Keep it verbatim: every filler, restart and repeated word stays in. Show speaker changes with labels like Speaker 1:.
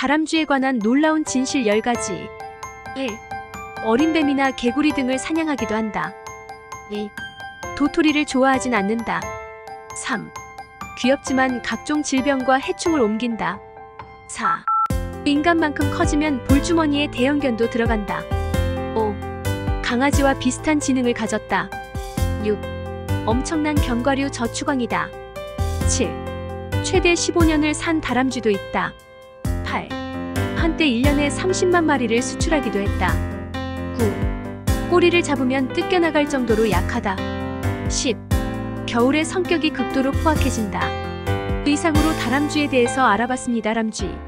Speaker 1: 다람쥐에 관한 놀라운 진실 열 가지. 일. 어린 뱀이나 개구리 등을 사냥하기도 한다. 이. 도토리를 좋아하진 않는다. 삼. 귀엽지만 각종 질병과 해충을 옮긴다. 사. 인간만큼 커지면 볼주머니에 대형견도 들어간다. 오. 강아지와 비슷한 지능을 가졌다. 육. 엄청난 견과류 저축왕이다. 칠. 최대 십오 년을 산 다람쥐도 있다. 팔. 한때 일 년에 삼십만 마리를 수출하기도 했다. 구. 꼬리를 잡으면 뜯겨나갈 정도로 약하다. 십. 겨울에 성격이 극도로 포악해진다. 이상으로 다람쥐에 대해서 알아봤습니다. 다람쥐